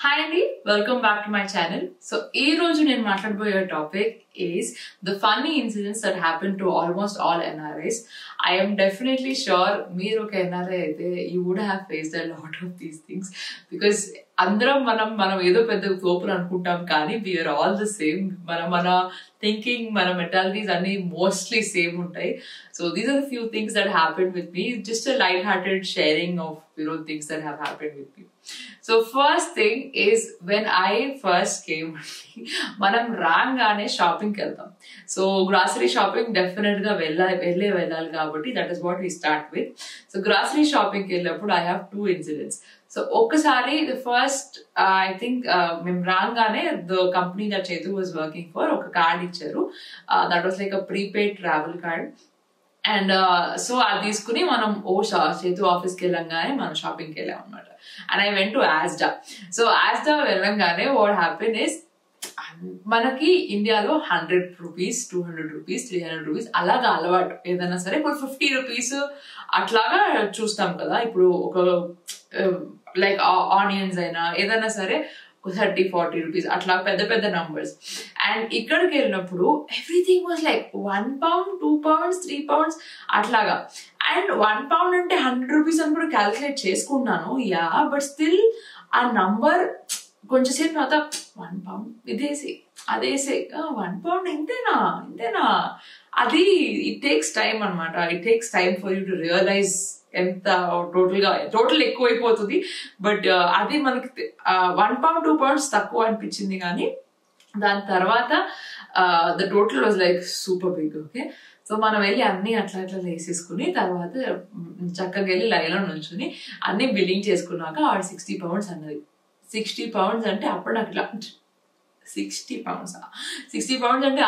Hi Andy, welcome back to my channel. So, ee roju nenu maatladoboye topic is the funny incidents that happen to almost all NRIs. I am definitely sure meer oka NRI aithe you would have faced a lot of these things because andaram manam edo pedda global anukuntam kaani we are all the same. Mana thinking, mana mentalities anni mostly same untayi. So these are the few things that happened with me. Just a light-hearted sharing of things that have happened with me. So first thing is when I first came, manam raangane shopping ki veldam. So grocery shopping definitely ga vellali kabatti that is what we start with. So grocery shopping ki vellappudu I have two incidents. So okkasari the first I think mem raangane the company that Chetu was working for oka card icharu. That was like a prepaid travel card. And so అది తీసుకుని మనం చేతు ఆఫీస్కి వెళ్ళంగానే మనం షాపింగ్కి వెళ్ళాం అనమాట. And I went to Asda. So Asda వెళ్ళంగానే వాట్ హ్యాపెన్ ఇస్ మనకి ఇండియాలో 100 రూపీస్, 200 రూపీస్, 300 రూపీస్ అలాగా అలవాటు. ఏదైనా సరే ఇప్పుడు 50 రూపీస్ అట్లాగా చూస్తాం కదా. ఇప్పుడు ఒక లైక్ ఆనియన్స్ అయినా ఏదైనా సరే 30-40 రూపీస్ అట్లా పెద్ద పెద్ద నంబర్స్. అండ్ ఇక్కడికి వెళ్ళినప్పుడు everything was like 1 pound, 2 pounds, 3 pounds అట్లాగా. అండ్ 1 pound అంటే 100 రూపీస్ అని కూడా క్యాల్కులేట్ చేసుకున్నాను. యా, బట్ స్టిల్ ఆ నంబర్ కొంచెంసేపు తర్వాత 1 pound ఇదేసి అదేసి 1 pound ఇంతేనా అది ఇట్ టేక్స్ టైమ్ అనమాట. It takes time for you to realise ఎంత టోటల్ ఎక్కువైపోతుంది. బట్ అది మనకి 1 pound, 2 pounds తక్కువ అనిపించింది, కానీ దాని తర్వాత the total was like super big. Okay, so మనం వెళ్ళి అన్ని అట్లా వేసేసుకుని తర్వాత చక్కగా వెళ్ళి లైన్లో నుంచుని అన్ని బిల్లింగ్ చేసుకున్నాక ఆవిడ 60 pounds అన్నది. 60 pounds అంటే అప్పుడు నాకు ఇట్లా 60 pounds అంటే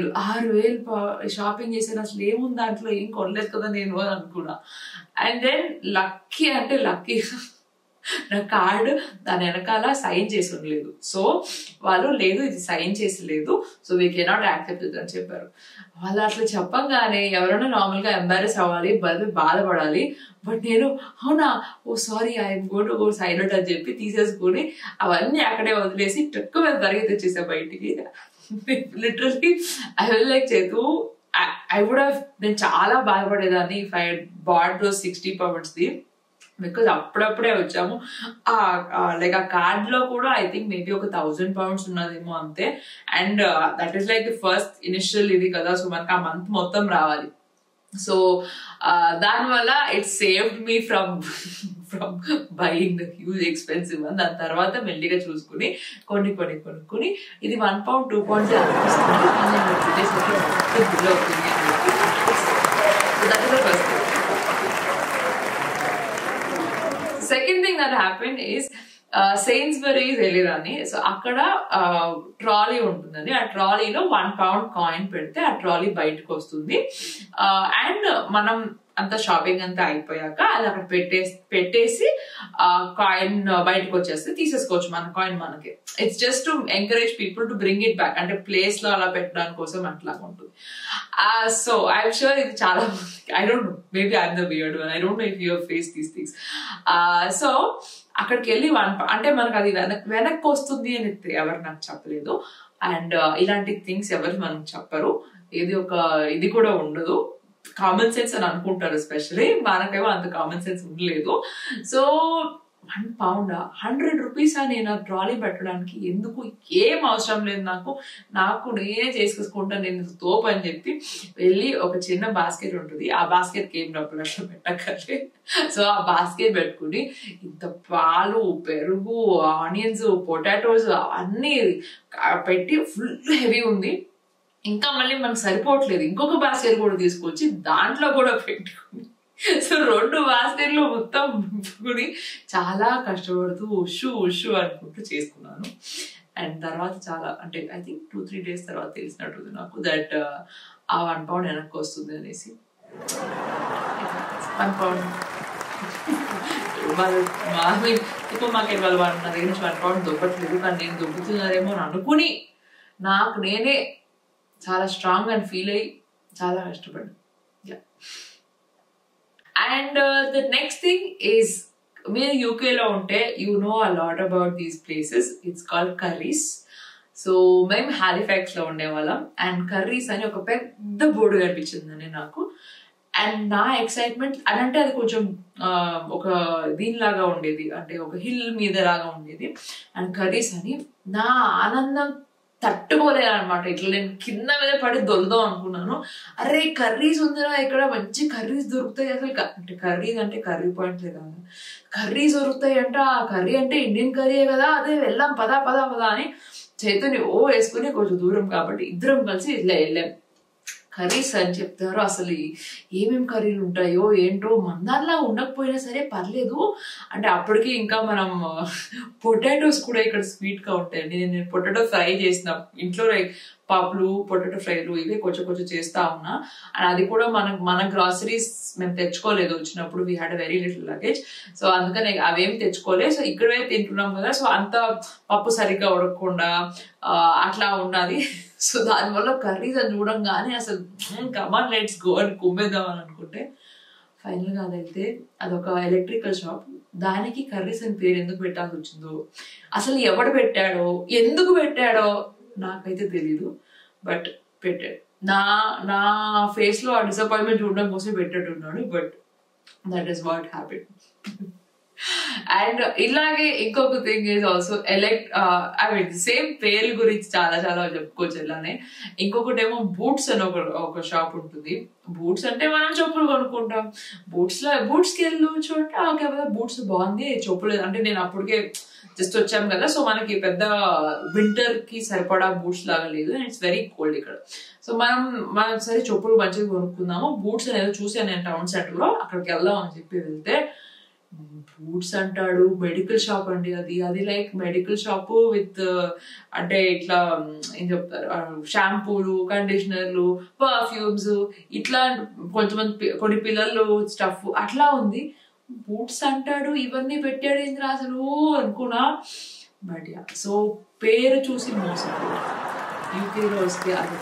6,000 షాపింగ్ చేసాను. అసలు ఏముంది దాంట్లో, ఏం కొనలేదు కదా నేను అని అనుకున్నా. అండ్ దెన్ లక్కీ అంటే లక్కీ నా కార్డు దాని వెనకాల సైన్ చేసి ఉండలేదు. సో వాళ్ళు లేదు, ఇది సైన్ చేసి లేదు, so we cannot accept it అని చెప్పారు. వాళ్ళు అట్లా చెప్పంగానే ఎవరైనా నార్మల్గా ఎంబారెస్ అవ్వాలి, బాధపడాలి. బట్ నేను అవునా, oh sorry, I'm going to go silent అని చెప్పి తీసేసుకుని అవన్నీ అక్కడే వదిలేసి ట్రక్ మీద పరిగెత్తి వచ్చేసా బయటికి. Literally I will like Chaitu I would have, నేను చాలా బాధపడేదాన్ని if I bought those 60 pounds ది. బికాజ్ అప్పుడప్పుడే వచ్చాము. లైక్ ఆ కార్డ్ లో కూడా ఐ థింక్ మేబీ ఒక 1000 pounds ఉన్నదేమో అంతే. And that is like the first initial ఇది కదా, సో మనకు ఆ మంత్ మొత్తం రావాలి. సో దానివల్ల it saved me from buying the huge expensive one. దాని తర్వాత మెల్లిగా చూసుకుని కొనుక్కుని ఇది 1 pound, 2 pounds అనిపిస్తుంది. Second thing that happened is Sainsbury's వెళ్ళిరాని. సో అక్కడ ట్రాలీ ఉంటుందండి. ఆ ట్రాలీలో 1 pound కాయిన్ పెడితే ఆ ట్రాలీ బయటకు వస్తుంది. అండ్ మనం అంత షాపింగ్ అంతా అయిపోయాక అది అక్కడ పెట్టేసి కాయిన్ బయటకు వచ్చేస్తే తీసేసుకోవచ్చు మన కాయిన్ మనకి. It's just to encourage people to bring it back, అంటే ప్లేస్ లో అలా పెట్టడానికి కోసం అట్లాగా ఉంటుంది. సో ఐఎమ్ షూర్ ఇది చాలా, I don't know, maybe I'm the weird one, I don't know if you have face these things. So అక్కడికి వెళ్ళి అంటే మనకు అది వెనక్కి వస్తుంది అని ఎవరు నాకు చెప్పలేదు. అండ్ ఇలాంటి థింగ్స్ ఎవరు మనకు చెప్పరు. ఇది కూడా ఉండదు. కామన్ సెన్స్ అని అనుకుంటారు, ఎస్పెషలీ మనకేమో అంత కామన్ సెన్స్ ఉండలేదు. సో 1 pound 100 రూపీస్ నేను ట్రాలీ పెట్టడానికి ఎందుకు, ఏం అవసరం లేదు నాకు నేనే చేసుకుంటాను, నేను తోపు అని చెప్పి వెళ్ళి ఒక చిన్న బాస్కెట్ ఉంటుంది, ఆ బాస్కెట్కి ఏం డబ్బులు అట్లా పెట్టక్కర్లే. సో ఆ బాస్కెట్ పెట్టుకుని ఇంత పాలు, పెరుగు, ఆనియన్స్, పొటాటోస్ అన్నీ పెట్టి ఫుల్ హెవీ ఉంది. ఇంకా మళ్ళీ మనకు సరిపోవట్లేదు, ఇంకొక బాస్కెట్ కూడా తీసుకొచ్చి దాంట్లో కూడా పెట్టుకుని, సో 2 బాస్కెట్లు మొత్తం నింపుకుని చాలా కష్టపడుతూ ఉషు అనుకుంటూ చేసుకున్నాను. అండ్ తర్వాత చాలా, అంటే ఐ థింక్ 2-3 days తర్వాత తెలిసినట్టుంది నాకు దట్ ఆ 1 pound వెనక్కి వస్తుంది అనేసి. 1 pound సూపర్ మార్కెట్ వాళ్ళు నా దగ్గర నుంచి 1 pound దొబ్బట్లేదు, కానీ నేను దొబ్బుతున్నారేమో అని అనుకుని నాకు నేనే చాలా స్ట్రాంగ్ అని ఫీల్ అయ్యి చాలా కష్టపడ్డాను. And the next thing is మీరు యూకేలో ఉంటే you know a lot about these places. It's called Currys. So మేము హాలిఫాక్స్ లో ఉండేవాళ్ళం అండ్ కర్రీస్ అని ఒక పెద్ద బోర్డు కనిపించిందండి నాకు. అండ్ నా ఎక్సైట్మెంట్ అంటే అది కొంచెం ఒక దీనిలాగా ఉండేది, అంటే ఒక హిల్ మీద లాగా ఉండేది అండ్ కర్రీస్ అని. నా ఆనందం తట్టుకోలేదన్నమాట. ఇట్లా నేను కింద మీద పడి దొరుకుదాం అనుకున్నాను. అరే కర్రీస్ ఉందిరా ఇక్కడ, మంచి కర్రీస్ దొరుకుతాయి అసలు. అంటే కర్రీస్ అంటే కర్రీ పాయింట్లే కాదు, కర్రీస్ దొరుకుతాయి అంట. ఆ కర్రీ అంటే ఇండియన్ కర్రీయే కదా, అదే వెళ్దాం పదా పదా పదా అని చేతుని వేసుకుని కొంచెం దూరం కాబట్టి ఇద్దరం కలిసి ఇట్లా వెళ్ళాం. కర్రీస్ అని చెప్తారు, అసలు ఏమేమి కర్రీలు ఉంటాయో ఏంటో. మందార్లా ఉండకపోయినా సరే పర్లేదు అంటే అప్పటికి ఇంకా మనం పొటాటోస్ కూడా ఇక్కడ స్వీట్ గా ఉంటాయండి. నేను పొటాటో ఫ్రై చేసిన ఇంట్లో, పప్పులు పొటాటో ఫ్రైలు ఇవే కొంచెం కొంచెం చేస్తా ఉన్నా. అండ్ అది కూడా మన గ్రాసరీస్ మేము తెచ్చుకోలేదు వచ్చినప్పుడు, we had a very little luggage. So అందుకని అవేం తెచ్చుకోలేదు. సో ఇక్కడే తింటున్నాం కదా, సో అంత పప్పు సరిగ్గా ఉడకకుండా అట్లా ఉన్నది. సో దానివల్ల కర్రీస్ అని చూడంగానే అసలు కమాన్ లెట్స్ గో అని కుమ్మేద్దాం అని అనుకుంటే ఫైనల్ గా అదైతే అదొక ఎలక్ట్రికల్ షాప్. దానికి కర్రీస్ అని పేరు ఎందుకు పెట్టాల్సి వచ్చిందో, అసలు ఎవడు పెట్టాడో ఎందుకు పెట్టాడో నాకైతే తెలీదు, బట్ పెట్టాడు. నా ఫేస్ లో ఆ డిసప్పాయింట్మెంట్ చూడడం కోసం పెట్టేట్టున్నాడు, but that is what happen. And ఇలాగే ఇంకొక thing is also I mean same పేరు గురించి చాలా చాలా చెప్పుకోవచ్చు ఇలానే. ఇంకొకటి ఏమో బూట్స్ అని ఒక షాప్ ఉంటుంది. బూట్స్ అంటే మనం చెప్పులు కొనుక్కుంటాం, బూట్స్కి వెళ్ళు చూడండి, ఓకే బూట్స్ బాగుంది, చెప్పులు అంటే నేను అప్పటికే జస్ట్ వచ్చాం కదా, సో మనకి పెద్ద వింటర్ కి సరిపడా బూట్స్ లాగా లేదు అండ్ ఇట్స్ వెరీ కోల్డ్ ఇక్కడ. సో మనం సరే చెప్పులు మంచిగా కొనుక్కుందాము, బూట్స్ అనేది చూసాను నేను టౌన్ సెంటర్ లో, అక్కడికి వెళ్దాం అని చెప్పి వెళ్తే బూట్స్ అంటాడు. మెడికల్ షాప్ అండి అది లైక్ మెడికల్ షాప్ విత్ అంటే ఇట్లా ఏం చెప్తారు, షాంపూలు, కండిషనర్లు, పర్ఫ్యూమ్స్, ఇట్లా కొన్ని పిల్లలు స్టఫ్ అట్లా ఉంది. బూట్స్ అంటాడు, ఇవన్నీ పెట్టాడు ఏంద్రా అసలు అనుకున్నా. బట్ యా, సో పేరు చూసి మోసం. యూకేలో వస్తే అది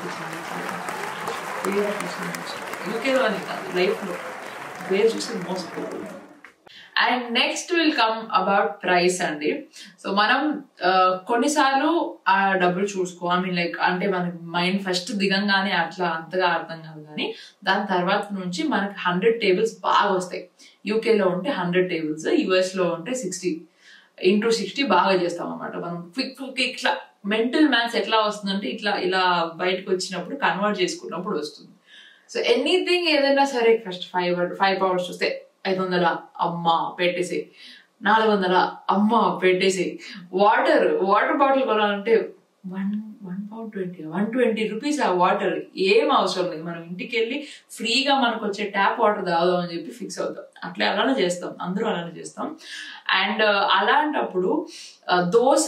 పేరు చూసి మోసం. యూకేలో అని కాదు, లైఫ్ లో పేరు చూసి మోసపోదు. And next will come about price అండి. సో మనం కొన్నిసార్లు ఆ డబ్బులు చూసుకో, ఐ మీన్ లైక్ అంటే మనకి మైండ్ ఫస్ట్ దిగంగానే అట్లా అంతగా అర్థం కాదు, కానీ దాని తర్వాత నుంచి మనకి 100 tables బాగా వస్తాయి. యూకేలో ఉంటే 100 tables, యుఎస్ లో ఉంటే 60 into 60 బాగా చేస్తాం అనమాట. మనం క్విక్ ఇట్లా మెంటల్ మ్యాథ్స్ ఎట్లా వస్తుందంటే ఇట్లా ఇలా బయటకు వచ్చినప్పుడు కన్వర్ట్ చేసుకున్నప్పుడు వస్తుంది. సో ఎనీథింగ్ ఏదైనా సరే ఫస్ట్ 5 pounds చూస్తే 500 అమ్మా పెట్టేసి, 400 అమ్మా పెట్టేసి, వాటర్ బాటిల్ కొనాలంటే 120 రూపీస్ ఆ వాటర్. ఏం అవసరం లేదు, మనం ఇంటికి వెళ్ళి ఫ్రీగా మనకు వచ్చే ట్యాప్ వాటర్ తాగుదాం అని చెప్పి ఫిక్స్ అవుతాం. అలానే చేస్తాం, అందరూ అలానే చేస్తాం. అండ్ అలాంటప్పుడు దోశ,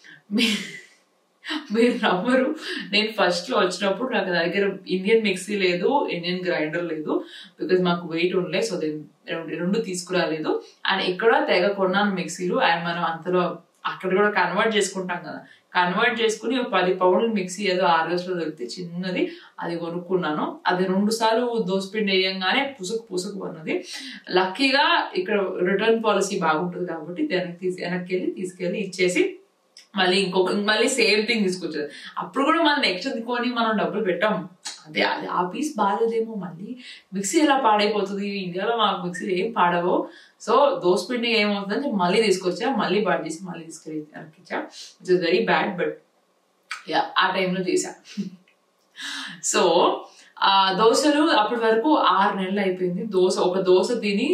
మీరు నమ్మరు, నేను ఫస్ట్ లో వచ్చినప్పుడు నాకు దగ్గర ఇండియన్ మిక్సీ లేదు, ఇండియన్ గ్రైండర్ లేదు, బికాజ్ మాకు వెయిట్ ఉండలే. సో రెండు తీసుకురాలేదు. అండ్ ఇక్కడ తెగ కొన్నాను మిక్సీలు. అండ్ మనం అంతలో అక్కడ కూడా కన్వర్ట్ చేసుకుంటాం కదా, కన్వర్ట్ చేసుకుని ఒక 10 pound మిక్సీ ఏదో RS లో దొరికితే చిన్నది, అది కొనుక్కున్నాను. అది 2 సార్లు దోసపిండి వేయంగానే పుసుకు అన్నది. లక్కీగా ఇక్కడ రిటర్న్ పాలసీ బాగుంటుంది కాబట్టి వెనక్కి తీసుకెళ్ళి ఇచ్చేసి మళ్ళీ సేమ్ థింగ్ తీసుకొచ్చారు. అప్పుడు కూడా మనం నెక్స్ట్ కొని మనం డబ్బులు పెట్టాం. అదే ఆ పీస్ బాగాలేదేమో, మళ్ళీ మిక్సీ ఎలా పాడైపోతుంది, ఇండియాలో మాకు మిక్సీలు ఏం పాడవో. సో దోసపిండి ఏమవుతుందని మళ్ళీ తీసుకొచ్చా, మళ్ళీ బాడ్ చేసి మళ్ళీ తీసుకెళ్ళి అనిపించా, which is very bad. But yeah, ఆ టైంలో చేశా. సో ఆ దోశలు అప్పటి వరకు 6 నెలలు అయిపోయింది. ఒక దోశ తిని,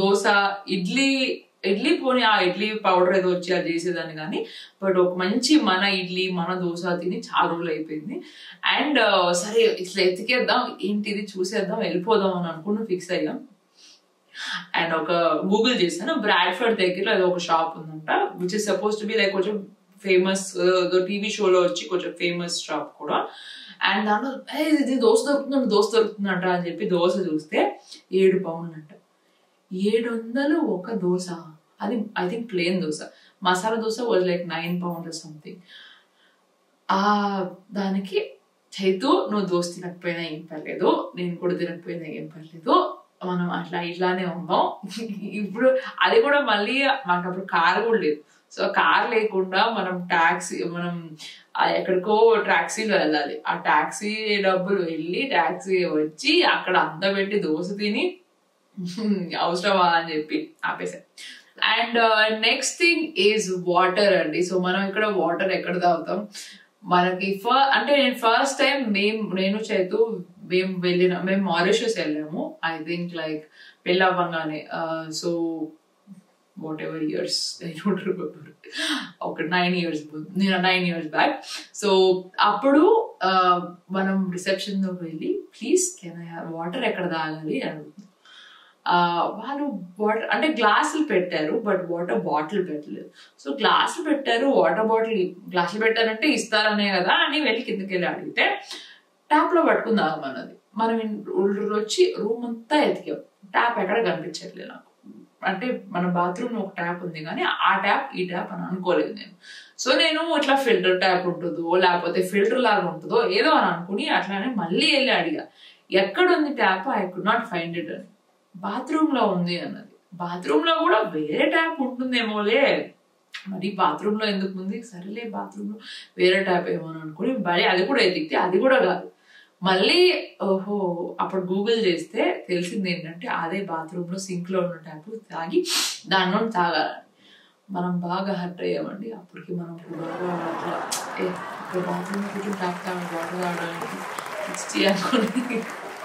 ఇడ్లీ పోనీ ఆ ఇడ్లీ పౌడర్ ఏదో వచ్చి అది చేసేదాన్ని కానీ, బట్ ఒక మంచి మన ఇడ్లీ మన దోశ తిని చాలా రోజులు అయిపోయింది. అండ్ సరే ఇట్లా ఎతికేద్దాం, ఏంటిది చూసేద్దాం, వెళ్ళిపోదాం అని అనుకుని ఫిక్స్ అయ్యాం. అండ్ ఒక గూగుల్ చేశాను, బ్రాడ్ఫర్డ్ దగ్గర అది ఒక షాప్ ఉందంట, which is suppose to be like కొంచెం ఫేమస్, టీవీ షోలో వచ్చి కొంచెం ఫేమస్ షాప్ కూడా. అండ్ దాంట్లో ఇది దోశ దొరుకుతుందంట అని చెప్పి దోశ చూస్తే 7 pounds అంట. 700 ఒక దోశ. అది I think plain dosa. Masala dosa was like 9 pounds or something. దానికి చైతు, నువ్వు దోశ తినకపోయినా ఏం పర్లేదు, నేను కూడా తినకపోయినా ఏం పర్లేదు, మనం ఇట్లానే ఉన్నాం. ఇప్పుడు అది కూడా మళ్ళీ మాకు అప్పుడు కార్ కూడా లేదు. సో కార్ లేకుండా మనం ఎక్కడికో టాక్సీలో వెళ్ళాలి. ఆ టాక్సీ డబ్బులు వెళ్ళి టాక్సీ వచ్చి అక్కడ అంత పెట్టి దోశ తిని అవసరమా అని చెప్పి ఆపేసాం. And next thing is water అండి. సో మనం ఇక్కడ వాటర్ ఎక్కడ తాగుతాం? మనకి అంటే నేను ఫస్ట్ టైం నేను చైతు మేము మారిషస్ వెళ్ళాము. ఐ థింక్ లైక్ పెళ్ళవ్వగానే. So whatever years I don't remember, ఒక 9 years బ్యాక్. సో అప్పుడు మనం రిసెప్షన్ లోకి వెళ్ళి please can I have water ఎక్కడ తాగాలి అని వాళ్ళు వాటర్ అంటే గ్లాసులు పెట్టారు, బట్ వాటర్ బాటిల్ పెట్టలేదు. సో గ్లాసులు పెట్టారు, వాటర్ బాటిల్ గ్లాసులు పెట్టారంటే ఇస్తారనే కదా అని వెళ్ళి కిందకి వెళ్ళి అడిగితే ట్యాప్ లో పట్టుకుని తాగమన్నది. మనం వచ్చి రూమ్ అంతా ఎతికాం, ట్యాప్ ఎక్కడ కనిపించట్లేదు నాకు. అంటే మన బాత్రూమ్ ఒక ట్యాప్ ఉంది కానీ ఆ ట్యాప్ ఈ ట్యాప్ అని అనుకోలేదు నేను. సో నేను ఇట్లా ఫిల్టర్ ట్యాప్ ఉంటుందో లేకపోతే ఫిల్టర్ లాగా ఉంటుందో ఏదో అని అనుకుని అట్లానే మళ్ళీ వెళ్ళి అడిగా, ఎక్కడుంది tap? I could not find it అని. బాత్రూమ్ లో ఉంది అన్నది. బాత్రూమ్ లో కూడా వేరే ట్యాప్ ఉంటుందేమోలే, మరి బాత్రూమ్ లో ఎందుకు ఉంది? సరేలే బాత్రూమ్ లో వేరే ట్యాప్ ఏమో అని అనుకుని మరి అది కూడా ఎదిగితే అది కూడా కాదు. మళ్ళీ ఓహో అప్పుడు గూగుల్ చేస్తే తెలిసింది ఏంటంటే అదే బాత్రూమ్ లో సింక్ లో ఉన్న ట్యాప్ తాగి దానిలో తాగాలని. మనం బాగా హర్ట్ అయ్యామండి. అప్పటికి మనం బాగా అట్లా ఇక్కడ బాత్రూమ్ లో కూర్చొని ట్యాప్ వాటర్ తాగడానికి అనుకుని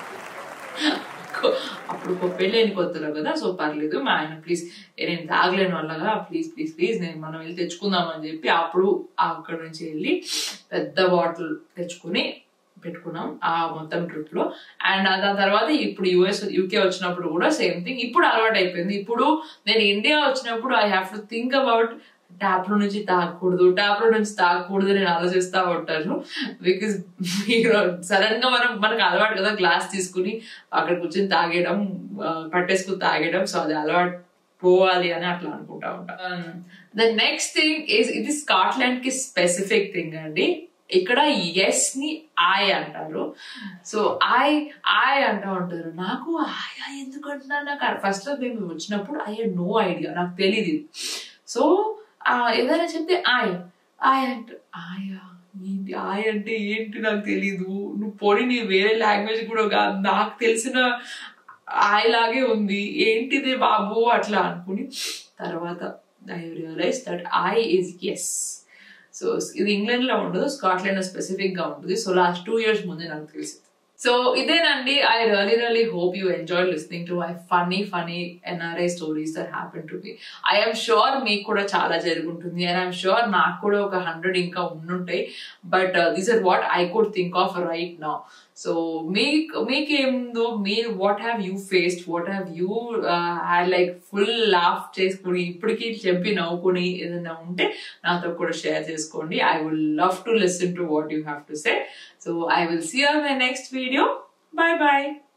అప్పుడు పెళ్ళైన కొత్తలో కదా. సో పర్లేదు మా ఆయన ప్లీజ్ నేను తాగలేను వాళ్ళగా, ప్లీజ్ మనం వెళ్ళి తెచ్చుకుందామని చెప్పి అప్పుడు అక్కడ నుంచి వెళ్ళి పెద్ద బాటిల్ తెచ్చుకుని పెట్టుకున్నాం ఆ మొత్తం ట్రిప్ లో. అండ్ దాని తర్వాత ఇప్పుడు యూకే వచ్చినప్పుడు కూడా సేమ్ థింగ్. ఇప్పుడు అలవాటు అయిపోయింది. ఇప్పుడు నేను ఇండియా వచ్చినప్పుడు I have to think about tap లో నుంచి తాగకూడదు నేను ఆలోచిస్తా ఉంటాను. బికాస్ సడన్ గా మనకు అలవాటు కదా గ్లాస్ తీసుకుని అక్కడ కూర్చొని తాగేయడం, పట్టేసుకుని తాగేయడం. సో అది అలవాటు పోవాలి అని అట్లా అనుకుంటా ఉంటాను. ద నెక్స్ట్ థింగ్ ఇది స్కాట్లాండ్ కి స్పెసిఫిక్ థింగ్ అండి. ఇక్కడ ఎస్ ని ఐ అంటారు. సో ఐ అంటూ ఉంటారు. నాకు ఆయా ఎందుకు అంటున్నారు? నాకు ఫస్ట్ లో మేము వచ్చినప్పుడు ఐ హ్యాడ్ నో ఐడియా, నాకు తెలియదు. సో ఏదైనా చెప్తే ఐ అంటే ఆయా ఏంటి ఆయ్ అంటే ఏంటి నాకు తెలీదు. నువ్వు పోనీ నీ వేరే లాంగ్వేజ్ కూడా కాదు, నాకు తెలిసిన ఆయ్ లాగే ఉంది, ఏంటిదే బాబు అట్లా అనుకుని తర్వాత I realise that I is S. So ఇది ఇంగ్లాండ్ లో ఉండదు, స్కాట్లాండ్ లో స్పెసిఫిక్ గా ఉంటుంది. సో లాస్ట్ 2 years ముందే నాకు తెలిసింది. సో ఇదేనండి. I really hope you enjoyed listening to my funny NRI stories that happened to me. I am sure మీకు కూడా చాలా జరుగుంటుంది, and I'm sure నాకు కూడా ఒక 100 ఇంకా ఉండుంటాయి. But these are what I could think of right now. So మీకేందో what have you faced, what have you like full laugh చేసుకుని ఇప్పటికీ చెప్పి నవ్వుకుని ఏదైనా ఉంటే నాతో కూడా షేర్ చేసుకోండి. I would love to listen to what you have to say. So I will see you in my next video. Bye bye.